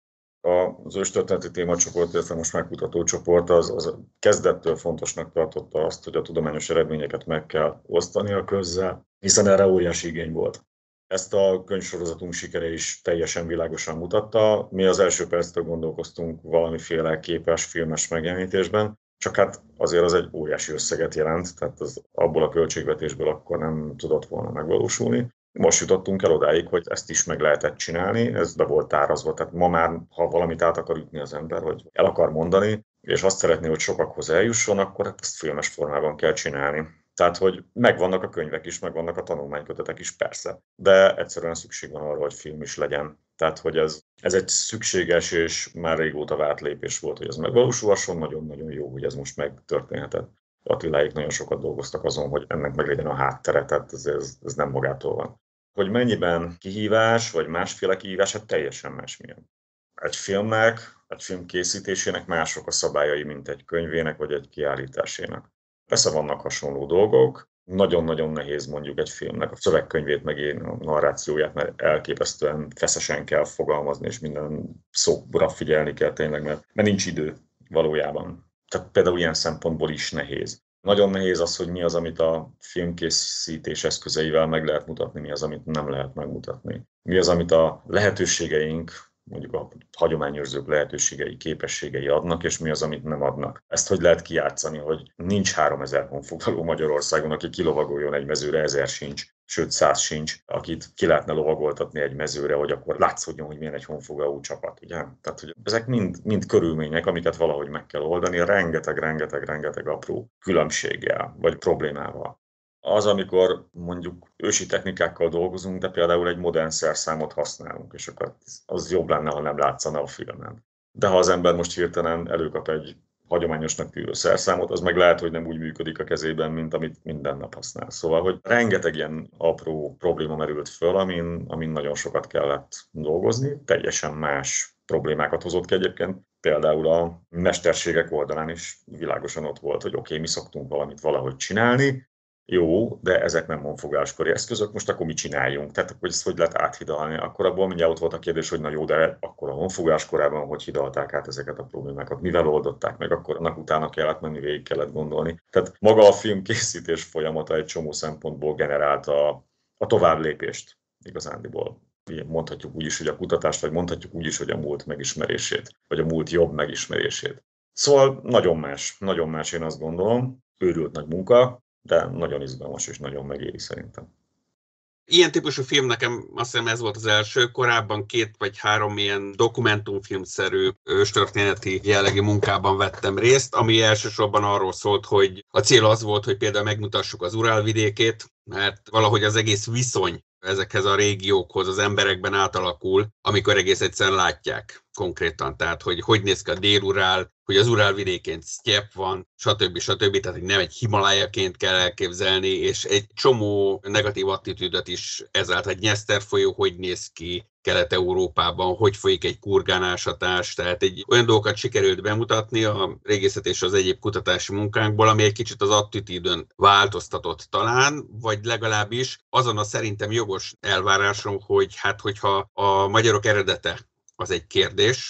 Az őstörténeti témacsoport, illetve most már kutatócsoport az kezdettől fontosnak tartotta azt, hogy a tudományos eredményeket meg kell osztani a közzel, hiszen erre óriási igény volt. Ezt a könyvsorozatunk sikere is teljesen világosan mutatta. Mi az első perctől gondolkoztunk valamiféle képes, filmes megjelenítésben, csak hát azért az egy óriási összeget jelent, tehát az abból a költségvetésből akkor nem tudott volna megvalósulni. Most jutottunk el odáig, hogy ezt is meg lehetett csinálni, ez be volt tárazva, tehát ma már, ha valamit át akar ütni az ember, hogy el akar mondani, és azt szeretné, hogy sokakhoz eljusson, akkor hát ezt filmes formában kell csinálni. Tehát, hogy megvannak a könyvek is, megvannak a tanulmánykötetek is, persze, de egyszerűen szükség van arra, hogy film is legyen. Tehát, hogy ez egy szükséges és már régóta várt lépés volt, hogy ez megvalósulhasson, nagyon-nagyon jó, hogy ez most megtörténhetett. Attiláik nagyon sokat dolgoztak azon, hogy ennek meg legyen a háttere, tehát ez nem magától van. Hogy mennyiben kihívás, vagy másféle kihívás, hát teljesen másmilyen. Egy filmnek, egy film készítésének mások a szabályai, mint egy könyvének, vagy egy kiállításének. Persze vannak hasonló dolgok, nagyon-nagyon nehéz mondjuk egy filmnek a szövegkönyvét, meg a narrációját, mert elképesztően feszesen kell fogalmazni, és minden szóra figyelni kell tényleg, mert nincs idő valójában. Tehát például ilyen szempontból is nehéz. Nagyon nehéz az, hogy mi az, amit a filmkészítés eszközeivel meg lehet mutatni, mi az, amit nem lehet megmutatni. Mi az, amit a lehetőségeink, mondjuk a hagyományőrzők lehetőségei, képességei adnak, és mi az, amit nem adnak. Ezt hogy lehet kijátszani, hogy nincs 3000 honfoglaló Magyarországon, aki kilovagoljon egy mezőre, 1000 sincs, sőt 100 sincs, akit ki lehetne lovagoltatni egy mezőre, hogy akkor látszódjon, hogy milyen egy honfoglaló csapat. Ugye? Tehát, hogy ezek mind körülmények, amiket valahogy meg kell oldani, rengeteg apró különbséggel, vagy problémával. Az, amikor mondjuk ősi technikákkal dolgozunk, de például egy modern szerszámot használunk, és akkor az jobb lenne, ha nem látszana a filmen. De ha az ember most hirtelen előkap egy hagyományosnak tűrő szerszámot, az meg lehet, hogy nem úgy működik a kezében, mint amit minden nap használ. Szóval, hogy rengeteg ilyen apró probléma merült föl, amin nagyon sokat kellett dolgozni, teljesen más problémákat hozott ki egyébként. Például a mesterségek oldalán is világosan ott volt, hogy oké, mi szoktunk valamit valahogy csinálni, jó, de ezek nem honfogáskori eszközök, most akkor mit csináljunk? Tehát akkor ezt hogy lehet áthidalni? Akkor abból mindjárt ott volt a kérdés, hogy na jó, de akkor a honfogás korában hogy hidalták át ezeket a problémákat? Mivel oldották meg? Akkor annak utána kellett menni, végig kellett gondolni. Tehát maga a filmkészítés folyamata egy csomó szempontból generálta a továbblépést igazándiból. Mondhatjuk úgy is, hogy a kutatást, vagy mondhatjuk úgy is, hogy a múlt megismerését, vagy a múlt jobb megismerését. Szóval nagyon más én azt gondolom, őrült nagy munka, de nagyon izgalmas és nagyon megéri szerintem. Ilyen típusú film nekem azt hiszem ez volt az első, korábban 2 vagy 3 ilyen dokumentumfilmszerű őstörténeti jellegű munkában vettem részt, ami elsősorban arról szólt, hogy a cél az volt, hogy például megmutassuk az Urál-vidékét, mert valahogy az egész viszony ezekhez a régiókhoz az emberekben átalakul, amikor egész egyszerűen látják konkrétan. Tehát, hogy néz ki a Dél-Urál, hogy az Urál-vidékén sztyepp van, stb. Tehát, hogy nem egy Himalájaként kell elképzelni, és egy csomó negatív attitűdöt is ezáltal, egy Dnyeszter folyó, hogy néz ki Kelet-Európában, hogy folyik egy kurgánásatás, tehát egy olyan dolgokat sikerült bemutatni a régészet és az egyéb kutatási munkánkból, ami egy kicsit az attitűdön változtatott talán, vagy legalábbis azon a szerintem jogos elvárásom, hogy hát hogyha a magyarok eredete az egy kérdés,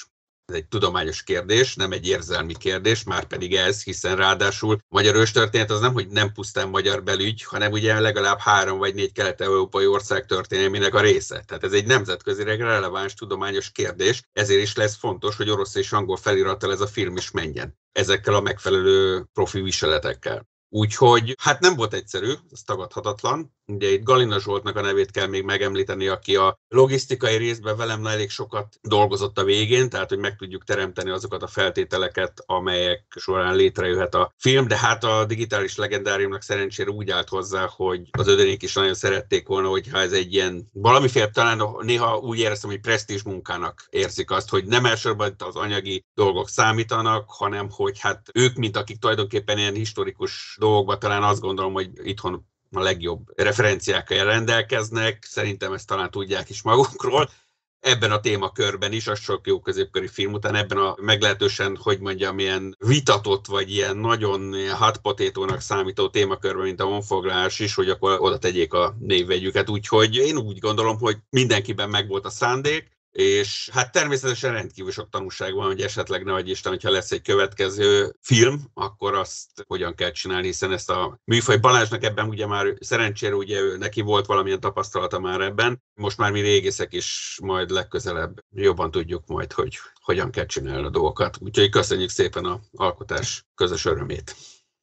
Ez egy tudományos kérdés, nem egy érzelmi kérdés, már pedig ez, hiszen ráadásul magyar őstörténet az nem, hogy nem pusztán magyar belügy, hanem ugye legalább 3 vagy 4 kelet-európai ország történelmének a része. Tehát ez egy nemzetközileg releváns tudományos kérdés, ezért is lesz fontos, hogy orosz és angol felirattal ez a film is menjen. Ezekkel a megfelelő profi viseletekkel. Úgyhogy hát nem volt egyszerű, ez tagadhatatlan. Ugye itt Galina Zsoltnak a nevét kell még megemlíteni, aki a logisztikai részben velem elég sokat dolgozott a végén, tehát hogy meg tudjuk teremteni azokat a feltételeket, amelyek során létrejöhet a film, de hát a digitális legendáriumnak szerencsére úgy állt hozzá, hogy az ödönék is nagyon szerették volna, hogyha ez egy ilyen valamiféle, talán néha úgy éreztem, hogy presztízs munkának érzik azt, hogy nem elsősorban az anyagi dolgok számítanak, hanem hogy hát ők, mint akik tulajdonképpen ilyen historikus dolgokban talán azt gondolom, hogy itthon a legjobb referenciákkal rendelkeznek, szerintem ezt talán tudják is magukról. Ebben a témakörben is, az sok jó középkori film után, ebben a meglehetősen, hogy mondjam, ilyen vitatott, vagy ilyen nagyon hot potato-nak számító témakörben, mint a honfoglalás is, hogy akkor oda tegyék a névvegyüket. Úgyhogy én úgy gondolom, hogy mindenkiben megvolt a szándék, és hát természetesen rendkívül sok tanulság van, hogy esetleg ne adj Isten, hogyha lesz egy következő film, akkor azt hogyan kell csinálni, hiszen ezt a műfaj Balázsnak ebben ugye már szerencsére ugye neki volt valamilyen tapasztalata már ebben, most már mi régészek is majd legközelebb jobban tudjuk majd, hogy hogyan kell csinálni a dolgokat. Úgyhogy köszönjük szépen az alkotás közös örömét.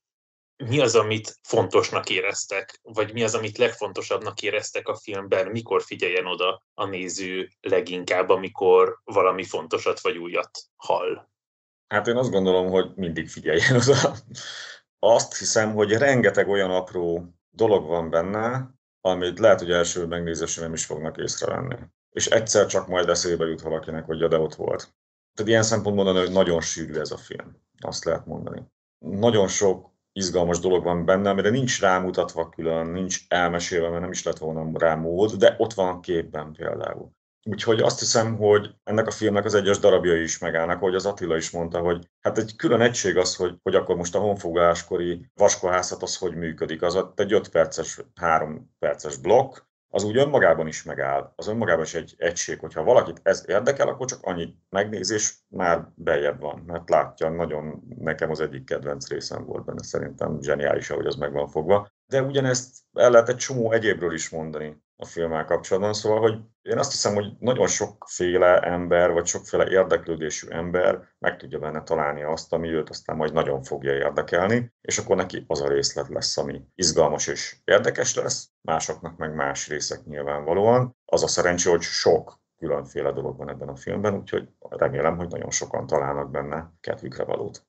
Mi az, amit fontosnak éreztek, vagy mi az, amit legfontosabbnak éreztek a filmben, mikor figyeljen oda a néző leginkább, amikor valami fontosat vagy újat hall? Hát én azt gondolom, hogy mindig figyeljen oda. Azt hiszem, hogy rengeteg olyan apró dolog van benne, amit lehet, hogy első megnézésre nem is fognak észrevenni. És egyszer csak majd eszébe jut valakinek, hogy ja, de ott volt. Tehát ilyen szempontból mondani, hogy nagyon sűrű ez a film. Azt lehet mondani. Nagyon sok izgalmas dolog van benne, amire nincs rámutatva külön, nincs elmesélve, mert nem is lett volna rá mód, de ott van a képben például. Úgyhogy azt hiszem, hogy ennek a filmnek az egyes darabjai is megállnak, ahogy az Attila is mondta, hogy hát egy külön egység az, hogy akkor most a honfoglaláskori vaskohászat az hogy működik. Az egy 5 perces, 3 perces blokk, az úgy önmagában is megáll. Az önmagában is egy egység, hogyha valakit ez érdekel, akkor csak annyi megnézés már beljebb van, mert látja, nagyon nekem az egyik kedvenc részem volt benne, szerintem zseniális, ahogy az meg van fogva. De ugyanezt el lehet egy csomó egyébről is mondani a filmmel kapcsolatban, szóval, hogy én azt hiszem, hogy nagyon sokféle ember, vagy sokféle érdeklődésű ember meg tudja benne találni azt, ami őt aztán majd nagyon fogja érdekelni, és akkor neki az a részlet lesz, ami izgalmas és érdekes lesz, másoknak meg más részek nyilvánvalóan. Az a szerencsé, hogy sok különféle dolog van ebben a filmben, úgyhogy remélem, hogy nagyon sokan találnak benne kedvükre valót.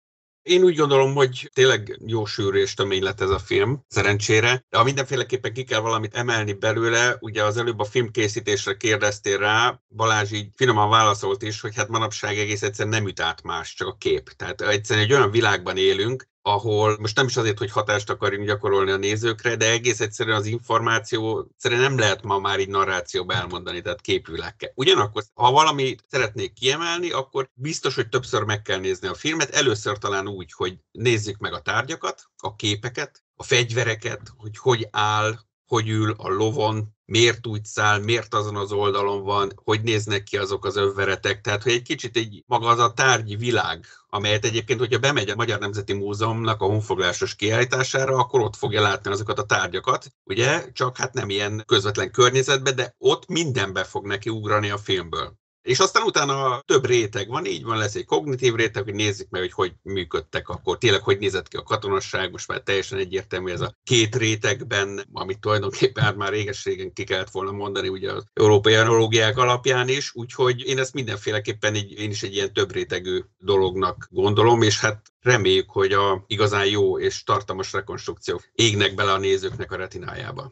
Én úgy gondolom, hogy tényleg jó sűrű és tömény lett ez a film, szerencsére, de ha mindenféleképpen ki kell valamit emelni belőle, ugye az előbb a filmkészítésre kérdeztél rá, Balázs így finoman válaszolt is, hogy hát manapság egész egyszerűen nem üt át más, csak a kép. Tehát egyszerűen egy olyan világban élünk, ahol most nem is azért, hogy hatást akarjunk gyakorolni a nézőkre, de egész egyszerűen az információ egyszerűen nem lehet ma már így narrációba elmondani, tehát képvilágkel. Ugyanakkor, ha valamit szeretnék kiemelni, akkor biztos, hogy többször meg kell nézni a filmet. Először talán úgy, hogy nézzük meg a tárgyakat, a képeket, a fegyvereket, hogy áll, hogy ül a lovon, miért úgy száll, miért azon az oldalon van, hogy néznek ki azok az övveretek. Tehát, hogy egy kicsit egy maga az a tárgyi világ, amelyet egyébként, hogyha bemegy a Magyar Nemzeti Múzeumnak a honfoglalásos kiállítására, akkor ott fogja látni azokat a tárgyakat, ugye? Csak hát nem ilyen közvetlen környezetben, de ott mindenbe fog neki ugrani a filmből. És aztán utána több réteg van, így van, lesz egy kognitív réteg, hogy nézzük meg, hogy működtek akkor, tényleg hogy nézett ki a katonasság, most már teljesen egyértelmű ez a 2 rétegben, amit tulajdonképpen már réges-régen ki kellett volna mondani, ugye az európai analógiák alapján is, úgyhogy én ezt mindenféleképpen én is egy ilyen több rétegű dolognak gondolom, és hát reméljük, hogy a igazán jó és tartalmas rekonstrukciók égnek bele a nézőknek a retinájába.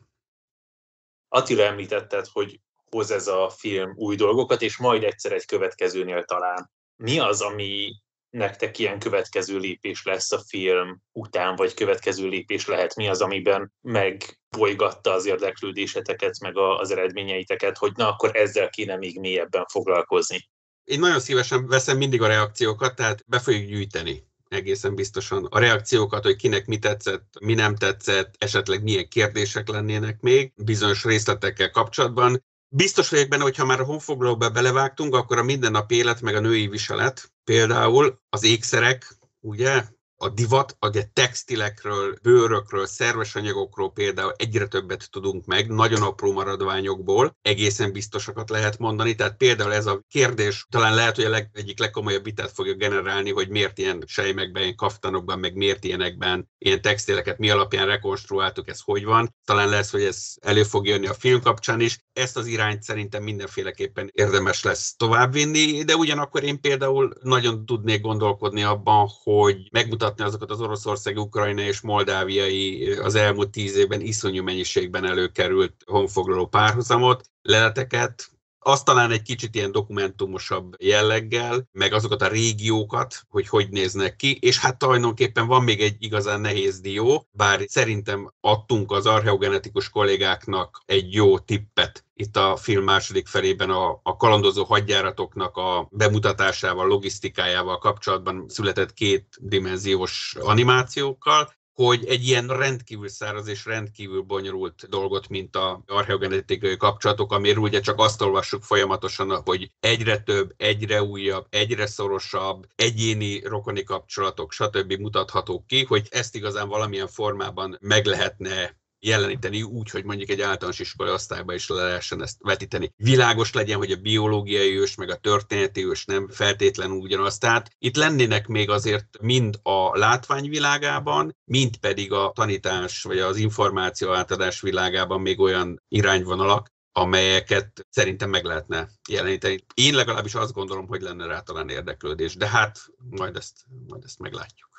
Attila, említetted, hogy hoz ez a film új dolgokat, és majd egyszer egy következőnél talán. Mi az, ami nektek ilyen következő lépés lesz a film után, vagy következő lépés lehet? Mi az, amiben megbolygatta az érdeklődéseteket, meg az eredményeiteket, hogy na, akkor ezzel kéne még mélyebben foglalkozni? Én nagyon szívesen veszem mindig a reakciókat, tehát be fogjuk gyűjteni egészen biztosan a reakciókat, hogy kinek mi tetszett, mi nem tetszett, esetleg milyen kérdések lennének még bizonyos részletekkel kapcsolatban. Biztos vagyok benne, hogy ha már a honfoglalóba belevágtunk, akkor a mindennapi élet meg a női viselet, például az ékszerek, ugye, a divat, a textilekről, bőrökről, szerves anyagokról például egyre többet tudunk meg, nagyon apró maradványokból, egészen biztosakat lehet mondani, tehát például ez a kérdés talán lehet, hogy egyik legkomolyabb vitát fogja generálni, hogy miért ilyen sejmekben, ilyen kaftanokban, meg miért ilyenekben, ilyen textileket mi alapján rekonstruáltuk, ez hogy van. Talán lesz, hogy ez elő fog jönni a film kapcsán is. Ezt az irányt szerintem mindenféleképpen érdemes lesz továbbvinni, de ugyanakkor én például nagyon tudnék gondolkodni abban, hogy megmutatni azokat az oroszországi, ukrajnai és moldáviai az elmúlt 10 évben iszonyú mennyiségben előkerült honfoglaló párhuzamot, leleteket, azt talán egy kicsit ilyen dokumentumosabb jelleggel, meg azokat a régiókat, hogy néznek ki, és hát tulajdonképpen van még egy igazán nehéz dió, bár szerintem adtunk az archeogenetikus kollégáknak egy jó tippet itt a film második felében a kalandozó hadjáratoknak a bemutatásával, logisztikájával kapcsolatban született 2 dimenziós animációkkal, hogy egy ilyen rendkívül száraz és rendkívül bonyolult dolgot, mint az archeogenetikai kapcsolatok, amiről ugye csak azt olvassuk folyamatosan, hogy egyre több, egyre újabb, egyre szorosabb, egyéni rokoni kapcsolatok, stb. Mutathatók ki, hogy ezt igazán valamilyen formában meg lehetne jeleníteni úgy, hogy mondjuk egy általános iskolai osztályban is le lehessen ezt vetíteni. Világos legyen, hogy a biológiai ős meg a történeti ős nem feltétlenül ugyanaz. Tehát itt lennének még azért mind a látványvilágában, mind pedig a tanítás vagy az információ átadás világában még olyan irányvonalak, amelyeket szerintem meg lehetne jeleníteni. Én legalábbis azt gondolom, hogy lenne rá talán érdeklődés, de hát majd ezt meglátjuk.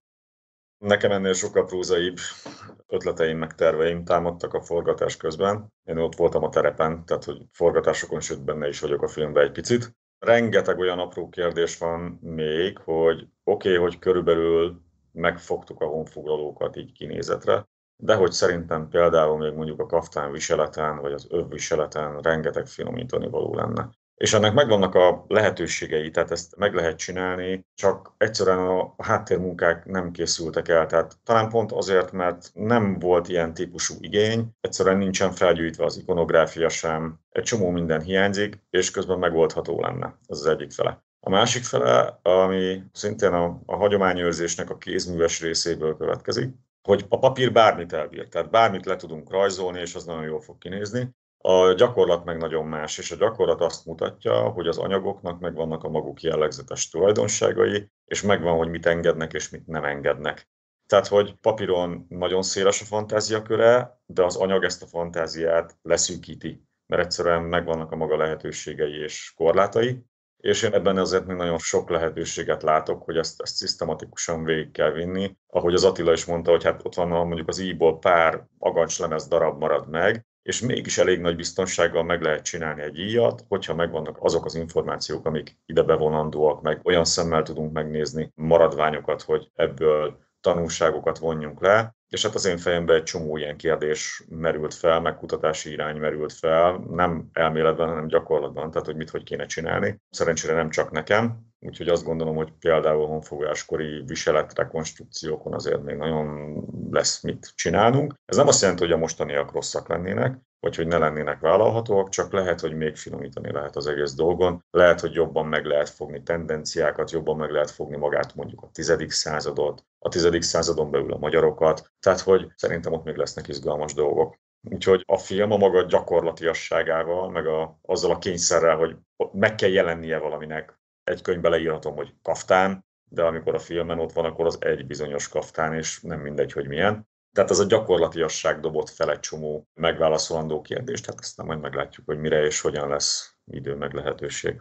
Nekem ennél sokkal prózaibb ötleteim meg terveim támadtak a forgatás közben. Én ott voltam a terepen, tehát hogy forgatásokon, sőt benne is vagyok a filmben egy picit. Rengeteg olyan apró kérdés van még, hogy oké, hogy körülbelül megfogtuk a honfoglalókat így kinézetre, de hogy szerintem például még mondjuk a kaftán viseleten, vagy az övviseleten rengeteg finomítani való lenne. És ennek megvannak a lehetőségei, tehát ezt meg lehet csinálni, csak egyszerűen a háttérmunkák nem készültek el. Tehát talán pont azért, mert nem volt ilyen típusú igény, egyszerűen nincsen felgyűjtve az ikonográfia sem, egy csomó minden hiányzik, és közben megoldható lenne. Ez az egyik fele. A másik fele, ami szintén a hagyományőrzésnek a kézműves részéből következik, hogy a papír bármit elbír, tehát bármit le tudunk rajzolni, és az nagyon jól fog kinézni. A gyakorlat meg nagyon más, és a gyakorlat azt mutatja, hogy az anyagoknak megvannak a maguk jellegzetes tulajdonságai, és megvan, hogy mit engednek és mit nem engednek. Tehát, hogy papíron nagyon széles a fantáziaköre, de az anyag ezt a fantáziát leszűkíti, mert egyszerűen megvannak a maga lehetőségei és korlátai, és én ebben azért még nagyon sok lehetőséget látok, hogy ezt szisztematikusan végig kell vinni. Ahogy az Attila is mondta, hogy hát ott van mondjuk az íjból pár agancslemez darab marad meg, és mégis elég nagy biztonsággal meg lehet csinálni egy íjat, hogyha megvannak azok az információk, amik ide bevonandóak, meg olyan szemmel tudunk megnézni maradványokat, hogy ebből tanulságokat vonjunk le. És hát az én fejemben egy csomó ilyen kérdés merült fel, meg kutatási irány merült fel, nem elméletben, hanem gyakorlatban, tehát hogy hogy kéne csinálni. Szerencsére nem csak nekem, úgyhogy azt gondolom, hogy például honfogáskori viseletrekonstrukciókon azért még nagyon lesz mit csinálnunk. Ez nem azt jelenti, hogy a mostaniak rosszak lennének, vagy hogy ne lennének vállalhatóak, csak lehet, hogy még finomítani lehet az egész dolgon. Lehet, hogy jobban meg lehet fogni tendenciákat, jobban meg lehet fogni magát mondjuk a 10. századot, a 10. századon belül a magyarokat, tehát hogy szerintem ott még lesznek izgalmas dolgok. Úgyhogy a film a maga gyakorlatiasságával, meg azzal a kényszerrel, hogy meg kell jelennie valaminek. Egy könyvbe leírhatom, hogy kaftán, de amikor a filmen ott van, akkor az egy bizonyos kaftán, és nem mindegy, hogy milyen. Tehát ez a gyakorlatiasság dobott fel egy csomó megválaszolandó kérdést, tehát aztán majd meglátjuk, hogy mire és hogyan lesz idő meg lehetőség.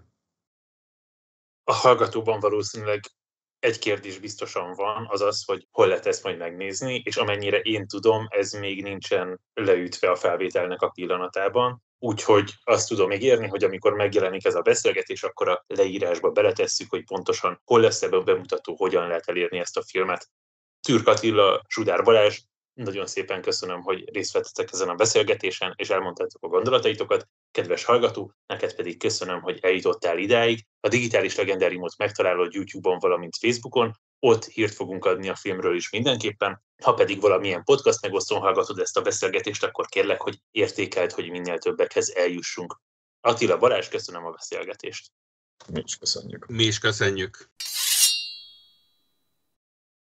A hallgatóban valószínűleg egy kérdés biztosan van, az az, hogy hol lehet ezt majd megnézni, és amennyire én tudom, ez még nincsen leütve a felvételnek a pillanatában. Úgyhogy azt tudom ígérni, hogy amikor megjelenik ez a beszélgetés, akkor a leírásba beletesszük, hogy pontosan hol lesz ebben a bemutató, hogyan lehet elérni ezt a filmet. Türk Attila, Sudár Balázs, nagyon szépen köszönöm, hogy részt vettetek ezen a beszélgetésen, és elmondtátok a gondolataitokat. Kedves hallgató, neked pedig köszönöm, hogy eljutottál idáig. A Digitális Legendáriumot megtalálod YouTube-on, valamint Facebookon. ott hírt fogunk adni a filmről is mindenképpen. Ha pedig valamilyen podcast megosztón hallgatod ezt a beszélgetést, akkor kérlek, hogy értékeld, hogy minél többekhez eljussunk. Attila, Balázs, köszönöm a beszélgetést. Mi is köszönjük. Mi is köszönjük.